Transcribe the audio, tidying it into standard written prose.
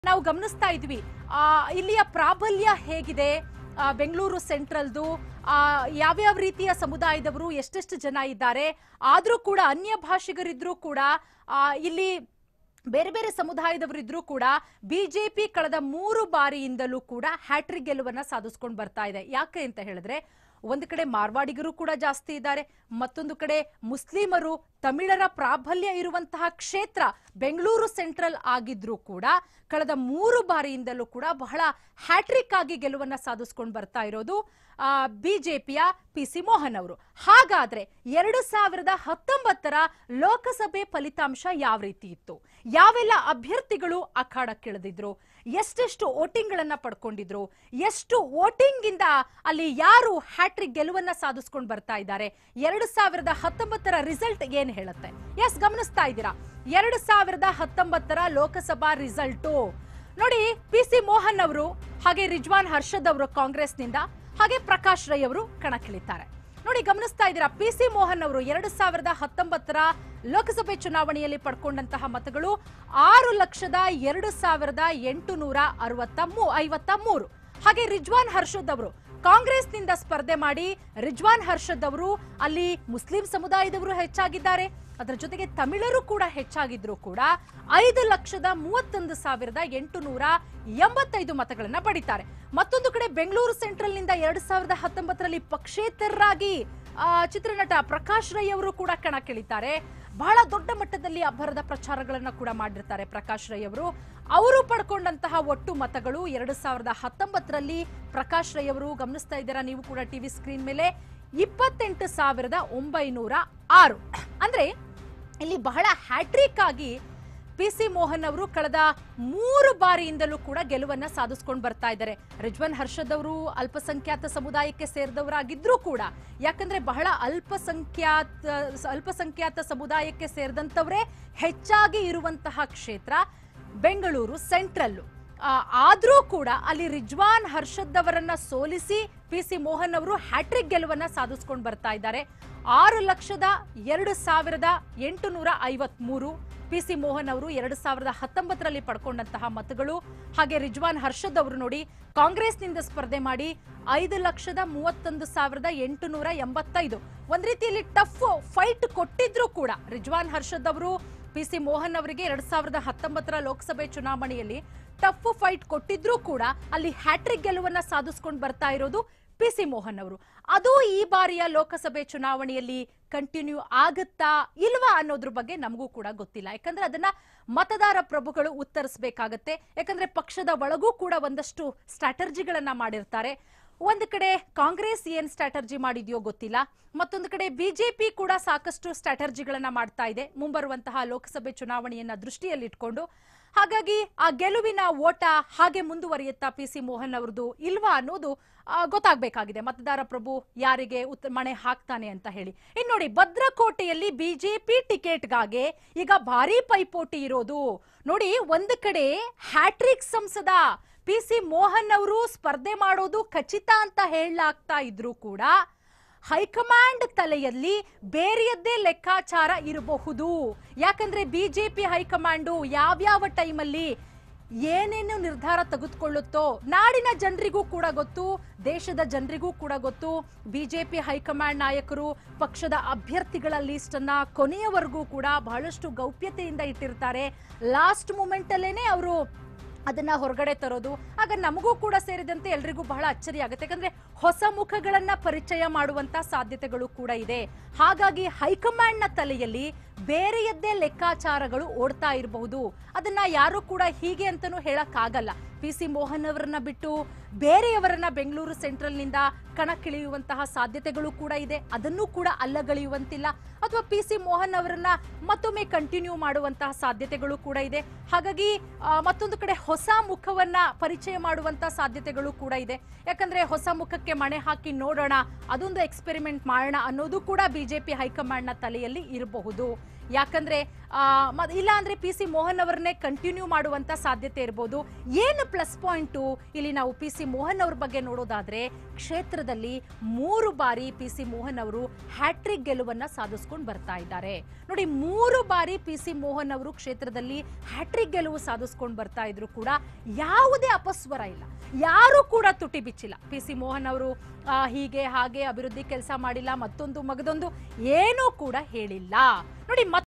ನಾವು ಗಮನಿಸ್ತಾ ಇದ್ವಿ ಇಲ್ಲಿಯ ಪ್ರಾಬಲ್ಯ ಹೇಗಿದೆ ಬೆಂಗಳೂರು ಸೆಂಟ್ರಲ್ದು ಯಾವ್ಯಾವ ರೀತಿಯ ಸಮುದಾಯದವರು ಎಷ್ಟೆಷ್ಟು ಜನ ಇದ್ದಾರೆ ಆದ್ರೂ ಕೂಡ ಅನ್ಯ ಭಾಷಿಗರಿದ್ರು ಕೂಡ ಇಲ್ಲಿ ಬೇರೆ ಬೇರೆ ಸಮುದಾಯದವರಿದ್ರು ಕೂಡ ಬಿಜೆಪಿ ಕಳೆದ 3 ಬಾರಿಯಿಂದಲೂ ಕೂಡ ಹ್ಯಾಟ್ರಿಕ್ ಗೆಲುವನ್ನ ಸಾಧಿಸಿಕೊಂಡು ಬರ್ತಾ ಇದೆ. ಯಾಕೆ ಅಂತ ಹೇಳಿದ್ರೆ ಒಂದು ಕಡೆ ಮಾರ್ವಾಡಿಗರು ಕೂಡ ಜಾಸ್ತಿ ಇದ್ದಾರೆ, ಮತ್ತೊಂದು ಕಡೆ ಮುಸ್ಲಿಮರು ತಮಿಳರ ಪ್ರಾಬಲ್ಯ ಇರುವಂತಹ ಕ್ಷೇತ್ರ ಬೆಂಗಳೂರು ಸೆಂಟ್ರಲ್ ಆಗಿದ್ರು ಕೂಡ ಕಳೆದ 3 ಬಾರಿಯಿಂದಲೂ ಕೂಡ ಬಹಳ ಹ್ಯಾಟ್ರಿಕ್ ಆಗಿ ಗೆಲುವನ್ನ ಸಾಧಿಸಿಕೊಂಡು ಬರ್ತಾ ಇರೋದು ಬಿಜೆಪಿಯ ಪಿಸಿ ಮೋಹನ್ ಅವರು. ಹಾಗಾದ್ರೆ 2019ರ ಲೋಕಸಭೆ ಫಲಿತಾಂಶ ಯಾವ ರೀತಿ ಇತ್ತು, ಯಾವೆಲ್ಲ ಅಭ್ಯರ್ಥಿಗಳು ಅಖಾಡಕ್ಕಿಳಿದಿದ್ರು, ಎಷ್ಟೆಷ್ಟು ವೋಟಿಂಗ್ ಗಳನ್ನ ಪಡ್ಕೊಂಡಿದ್ರು, ಎಷ್ಟು ವೋಟಿಂಗ್ ಇಂದ ಅಲ್ಲಿ ಯಾರು ಹ್ಯಾಟ್ರಿಕ್ ಗೆಲುವನ್ನ ಸಾಧಿಸಿಕೊಂಡು ಬರ್ತಾ ಇದ್ದಾರೆ, 2019ರ ರಿಸಲ್ಟ್ ಏನ್ ಹೇಳುತ್ತೆ? ಎಸ್, ಗಮನಿಸ್ತಾ ಇದ್ದೀರಾ 2019ರ ಲೋಕಸಭಾ ರಿಸಲ್ಟ್ ನೋಡಿ. ಪಿಸಿ ಮೋಹನ್ ಅವರು ಹಾಗೆ ರಿಜ್ವಾನ್ ಹರ್ಷದ್ ಅವರು ಕಾಂಗ್ರೆಸ್ನಿಂದ, ಹಾಗೆ ಪ್ರಕಾಶ್ ರೈ ಅವರು ಕಣಕ್ಕಿಳಿತಾರೆ. ನೋಡಿ, ಗಮನಿಸ್ತಾ ಇದ್ದೀರಾ ಪಿಸಿ ಮೋಹನ್ ಅವರು 2019ರ ಲೋಕಸಭೆ ಚುನಾವಣೆಯಲ್ಲಿ ಪಡ್ಕೊಂಡಂತಹ ಮತಗಳು 6,02,853. ಹಾಗೆ ರಿಜ್ವಾನ್ ಹರ್ಷದ್ ಅವರು ಕಾಂಗ್ರೆಸ್ನಿಂದ ಸ್ಪರ್ಧೆ ಮಾಡಿ ರಿಜ್ವಾನ್ ಹರ್ಷದ್ ಅವರು ಅಲ್ಲಿ ಮುಸ್ಲಿಂ ಸಮುದಾಯದವರು ಹೆಚ್ಚಾಗಿದ್ದಾರೆ, ಅದರ ಜೊತೆಗೆ ತಮಿಳರು ಕೂಡ ಹೆಚ್ಚಾಗಿದ್ರು ಕೂಡ 5,31,885 ಮತಗಳನ್ನ ಪಡಿತಾರೆ. ಮತ್ತೊಂದು ಕಡೆ ಬೆಂಗಳೂರು ಸೆಂಟ್ರಲ್ ನಿಂದ 2019ರಲ್ಲಿ ಪಕ್ಷೇತರರಾಗಿ ಚಿತ್ರನಟ ಪ್ರಕಾಶ್ ರೈ ಅವರು ಕೂಡ ಕಣಕ್ಕಿಳಿತಾರೆ. ಬಹಳ ದೊಡ್ಡ ಮಟ್ಟದಲ್ಲಿ ಅಬ್ಬರದ ಪ್ರಚಾರಗಳನ್ನ ಕೂಡ ಮಾಡಿರ್ತಾರೆ ಪ್ರಕಾಶ್ ರೈ ಅವರು. ಅವರು ಪಡ್ಕೊಂಡಂತಹ ಒಟ್ಟು ಮತಗಳು 2019ರಲ್ಲಿ ಪ್ರಕಾಶ್ ರೈ ಅವರು, ಗಮನಿಸ್ತಾ ಇದ್ದೀರಾ ನೀವು ಕೂಡ ಟಿವಿ ಸ್ಕ್ರೀನ್ ಮೇಲೆ, 28,906. ಅಂದ್ರೆ ಇಲ್ಲಿ ಬಹಳ ಹ್ಯಾಟ್ರಿಕ್ ಆಗಿ ಪಿಸಿ ಮೋಹನ್ ಅವರು ಕಳೆದ 3 ಬಾರಿಯಿಂದಲೂ ಕೂಡ ಗೆಲುವನ್ನ ಸಾಧಿಸಿಕೊಂಡು ಬರ್ತಾ ಇದ್ದಾರೆ. ರಿಜ್ವಾನ್ ಹರ್ಷದ್ ಅವರು ಅಲ್ಪಸಂಖ್ಯಾತ ಸಮುದಾಯಕ್ಕೆ ಸೇರಿದವರಾಗಿದ್ರು ಕೂಡ, ಯಾಕಂದ್ರೆ ಬಹಳ ಅಲ್ಪಸಂಖ್ಯಾತ ಸಮುದಾಯಕ್ಕೆ ಸೇರಿದಂತವರೇ ಹೆಚ್ಚಾಗಿ ಇರುವಂತಹ ಕ್ಷೇತ್ರ ಬೆಂಗಳೂರು ಸೆಂಟ್ರಲ್. ಆದ್ರೂ ಕೂಡ ಅಲ್ಲಿ ರಿಜ್ವಾನ್ ಹರ್ಷದ್ ಅವರನ್ನ ಸೋಲಿಸಿ ಪಿಸಿ ಮೋಹನ್ ಅವರು ಹ್ಯಾಟ್ರಿಕ್ ಗೆಲುವನ್ನ ಸಾಧಿಸಿಕೊಂಡು ಬರ್ತಾ ಇದ್ದಾರೆ. 6,02,853 ಪಿಸಿ ಮೋಹನ್ ಅವರು 2019ರಲ್ಲಿ ಪಡ್ಕೊಂಡಂತಹ ಮತಗಳು. ಹಾಗೆ ರಿಜ್ವಾನ್ ಹರ್ಷದ್ ಅವರು ನೋಡಿ ಕಾಂಗ್ರೆಸ್ನಿಂದ ಸ್ಪರ್ಧೆ ಮಾಡಿ 5,31,885. ಒಂದ್ ರೀತಿಯಲ್ಲಿ ಟಫ್ ಫೈಟ್ ಕೊಟ್ಟಿದ್ರು ಕೂಡ ರಿಜ್ವಾನ್ ಹರ್ಷದ್ ಅವರು ಪಿಸಿ ಮೋಹನ್ ಅವರಿಗೆ 2019ರ ಲೋಕಸಭೆ ಚುನಾವಣೆಯಲ್ಲಿ ಟಫ್ ಫೈಟ್ ಕೊಟ್ಟಿದ್ರು ಕೂಡ ಅಲ್ಲಿ ಹ್ಯಾಟ್ರಿಕ್ ಗೆಲುವನ್ನ ಸಾಧಿಸಿಕೊಂಡು ಬರ್ತಾ ಇರೋದು ಪಿಸಿ ಮೋಹನ್ ಅವರು. ಅದು ಈ ಬಾರಿಯ ಲೋಕಸಭೆ ಚುನಾವಣೆಯಲ್ಲಿ ಕಂಟಿನ್ಯೂ ಆಗುತ್ತಾ ಇಲ್ವಾ ಅನ್ನೋದ್ರ ಬಗ್ಗೆ ನಮಗೂ ಕೂಡ ಗೊತ್ತಿಲ್ಲ. ಯಾಕಂದ್ರೆ ಅದನ್ನ ಮತದಾರ ಪ್ರಭುಗಳು ಉತ್ತರಿಸಬೇಕಾಗತ್ತೆ. ಯಾಕಂದ್ರೆ ಪಕ್ಷದ ಒಳಗೂ ಕೂಡ ಒಂದಷ್ಟು ಸ್ಟ್ರಾಟರ್ಜಿಗಳನ್ನ ಮಾಡಿರ್ತಾರೆ. ಒಂದು ಕಡೆ ಕಾಂಗ್ರೆಸ್ ಏನ್ ಸ್ಟ್ರಾಟರ್ಜಿ ಮಾಡಿದ್ಯೋ ಗೊತ್ತಿಲ್ಲ, ಮತ್ತೊಂದು ಕಡೆ ಬಿಜೆಪಿ ಕೂಡ ಸಾಕಷ್ಟು ಸ್ಟ್ರಾಟರ್ಜಿಗಳನ್ನ ಮಾಡ್ತಾ ಇದೆ ಮುಂಬರುವಂತಹ ಲೋಕಸಭೆ ಚುನಾವಣೆಯನ್ನ ದೃಷ್ಟಿಯಲ್ಲಿಟ್ಕೊಂಡು. ಹಾಗಾಗಿ ಆ ಗೆಲುವಿನ ಓಟ ಹಾಗೆ ಮುಂದುವರಿಯುತ್ತಾ ಪಿಸಿ ಮೋಹನ್ ಅವರದು ಇಲ್ವಾ ಅನ್ನೋದು ಗೊತ್ತಾಗಬೇಕಾಗಿದೆ. ಮತದಾರ ಪ್ರಭು ಯಾರಿಗೆ ಮಣೆ ಹಾಕ್ತಾನೆ ಅಂತ ಹೇಳಿ. ಇನ್ನು ನೋಡಿ, ಭದ್ರಕೋಟೆಯಲ್ಲಿ ಬಿಜೆಪಿ ಟಿಕೆಟ್ಗಾಗಿ ಈಗ ಭಾರಿ ಪೈಪೋಟಿ ಇರೋದು ನೋಡಿ. ಒಂದು ಕಡೆ ಹ್ಯಾಟ್ರಿಕ್ ಸಂಸದ ಪಿಸಿ ಮೋಹನ್ ಅವರು ಸ್ಪರ್ಧೆ ಮಾಡೋದು ಖಚಿತ ಅಂತ ಹೇಳಲಾಗ್ತಾ ಇದ್ರು ಕೂಡ ಹೈಕಮಾಂಡ್ ತಲೆಯಲ್ಲಿ ಬೇರೆಯದ್ದೇ ಲೆಕ್ಕಾಚಾರ ಇರಬಹುದು. ಯಾಕಂದ್ರೆ ಬಿಜೆಪಿ ಹೈಕಮಾಂಡು ಯಾವ್ಯಾವ ಟೈಮಲ್ಲಿ ಏನೇನು ನಿರ್ಧಾರ ತೆಗೆದುಕೊಳ್ಳುತ್ತೋ ನಾಡಿನ ಜನರಿಗೂ ಕೂಡ ಗೊತ್ತು, ದೇಶದ ಜನರಿಗೂ ಕೂಡ ಗೊತ್ತು. ಬಿಜೆಪಿ ಹೈಕಮಾಂಡ್ ನಾಯಕರು ಪಕ್ಷದ ಅಭ್ಯರ್ಥಿಗಳ ಲಿಸ್ಟ್ ಅನ್ನ ಕೊನೆಯವರೆಗೂ ಕೂಡ ಬಹಳಷ್ಟು ಗೌಪ್ಯತೆಯಿಂದ ಇಟ್ಟಿರ್ತಾರೆ. ಲಾಸ್ಟ್ ಮೂಮೆಂಟ್ ಅಲ್ಲೇನೆ ಅವರು ಅದನ್ನ ಹೊರಗಡೆ ತರೋದು. ಆಗ ನಮಗೂ ಕೂಡ ಸೇರಿದಂತೆ ಎಲ್ರಿಗೂ ಬಹಳ ಅಚ್ಚರಿ ಆಗುತ್ತೆ. ಯಾಕಂದ್ರೆ ಹೊಸ ಮುಖಗಳನ್ನ ಪರಿಚಯ ಮಾಡುವಂತ ಸಾಧ್ಯತೆಗಳು ಕೂಡ ಇದೆ. ಹಾಗಾಗಿ ಹೈಕಮಾಂಡ್ ನ ತಲೆಯಲ್ಲಿ ಬೇರೆಯದ್ದೇ ಲೆಕ್ಕಾಚಾರಗಳು ಓಡ್ತಾ ಇರಬಹುದು. ಅದನ್ನ ಯಾರು ಕೂಡ ಹೀಗೆ ಅಂತಾನೂ ಹೇಳಕ್ ಆಗಲ್ಲ. ಪಿಸಿ ಮೋಹನ್ ಅವರನ್ನ ಬಿಟ್ಟು ಬೇರೆಯವರನ್ನ ಬೆಂಗಳೂರು ಸೆಂಟ್ರಲ್ ನಿಂದ ಕಣಕ್ಕಿಳಿಯುವಂತಹ ಸಾಧ್ಯತೆಗಳು ಕೂಡ ಇದೆ. ಅದನ್ನು ಕೂಡ ಅಲ್ಲಗಳೆಯುವಂತಿಲ್ಲ. ಅಥವಾ ಪಿಸಿ ಮೋಹನ್ ಅವರನ್ನ ಮತ್ತೊಮ್ಮೆ ಕಂಟಿನ್ಯೂ ಮಾಡುವಂತಹ ಸಾಧ್ಯತೆಗಳು ಕೂಡ ಇದೆ. ಹಾಗಾಗಿ ಮತ್ತೊಂದು ಕಡೆ ಹೊಸ ಮುಖವನ್ನ ಪರಿಚಯ ಮಾಡುವಂತಹ ಸಾಧ್ಯತೆಗಳು ಕೂಡ ಇದೆ. ಯಾಕಂದ್ರೆ ಹೊಸ ಮುಖಕ್ಕೆ ಮಣೆ ಹಾಕಿ ನೋಡೋಣ, ಅದೊಂದು ಎಕ್ಸ್ಪೆರಿಮೆಂಟ್ ಮಾಡೋಣ ಅನ್ನೋದು ಕೂಡ ಬಿಜೆಪಿ ಹೈಕಮಾಂಡ್ ನ ತಲೆಯಲ್ಲಿ ಇರಬಹುದು. ಯಾಕಂದ್ರೆ ಇಲ್ಲ ಅಂದ್ರೆ ಪಿ ಸಿ ಮೋಹನ್ ಅವರನ್ನೇ ಕಂಟಿನ್ಯೂ ಮಾಡುವಂತ ಸಾಧ್ಯತೆ ಇರಬಹುದು. ಏನು ಪ್ಲಸ್ ಪಾಯಿಂಟು ಇಲ್ಲಿ ನಾವು ಪಿ ಸಿ ಮೋಹನ್ ಅವ್ರ ಬಗ್ಗೆ ನೋಡೋದಾದ್ರೆ ಕ್ಷೇತ್ರದಲ್ಲಿ 3 ಬಾರಿ ಪಿ ಸಿ ಮೋಹನ್ ಅವರು ಹ್ಯಾಟ್ರಿಕ್ ಗೆಲುವನ್ನ ಸಾಧಿಸ್ಕೊಂಡು ಬರ್ತಾ ಇದ್ದಾರೆ. ನೋಡಿ, 3 ಬಾರಿ ಪಿ ಸಿ ಮೋಹನ್ ಅವರು ಕ್ಷೇತ್ರದಲ್ಲಿ ಹ್ಯಾಟ್ರಿಕ್ ಗೆಲುವು ಸಾಧಿಸ್ಕೊಂಡು ಬರ್ತಾ ಇದ್ರು ಕೂಡ ಯಾವುದೇ ಅಪಸ್ವರ ಇಲ್ಲ, ಯಾರು ಕೂಡ ತುಟಿ ಬಿಚ್ಚಿಲ್ಲ. ಪಿ ಸಿ ಮೋಹನ್ ಅವರು ಹೀಗೆ ಹಾಗೆ ಅಭಿವೃದ್ಧಿ ಕೆಲಸ ಮಾಡಿಲ್ಲ, ಮತ್ತೊಂದು ಮಗದೊಂದು ಏನೂ ಕೂಡ ಹೇಳಿಲ್ಲ. ನೋಡಿ,